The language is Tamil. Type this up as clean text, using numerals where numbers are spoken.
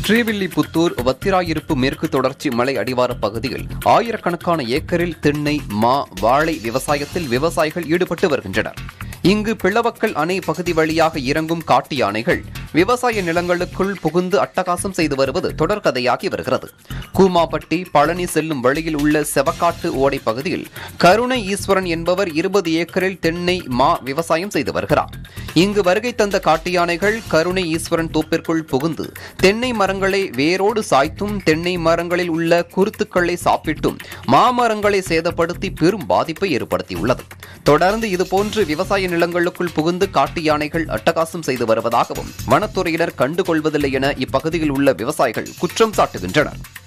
ஸ்ரீவில்லிபுத்தூர் வத்திராயிருப்பு மேற்கு தொடர்ச்சி மலை அடிவார பகுதியில் ஆயிரக்கணக்கான ஏக்கரில் தென்னை, மா, வாழை விவசாயத்தில் விவசாயிகள் ஈடுபட்டு வருகின்றனர். இங்கு பிளவக்கல் அணை பகுதி வழியாக இறங்கும் காட்டு யானைகள் விவசாய நிலங்களுக்குள் புகுந்து அட்டகாசம் செய்து வருவது தொடர்கதையாகி வருகிறது. கூமாப்பட்டி பழனி செல்லும் வழியில் உள்ள செவக்காட்டு ஓடை பகுதியில் கருணை ஈஸ்வரன் என்பவர் 20 ஏக்கரில் தென்னை, மா விவசாயம் செய்து வருகிறார். இங்கு வருகை தந்த காட்டு யானைகள் கருணை ஈஸ்வரன் தோப்பிற்குள் புகுந்து தென்னை மரங்களை வேரோடு சாய்த்தும், தென்னை மரங்களில் உள்ள குருத்துக்களை சாப்பிட்டும் மாமரங்களை சேதப்படுத்தி பெரும் பாதிப்பை ஏற்படுத்தியுள்ளது. தொடர்ந்து இதுபோன்று விவசாய நிலங்களுக்குள் புகுந்து காட்டு யானைகள் அட்டகாசம் செய்து வருவதாகவும் வனத்துறையினர் கண்டுகொள்வதில்லை என இப்பகுதியில் உள்ள விவசாயிகள் குற்றம் சாட்டுகின்றனர்.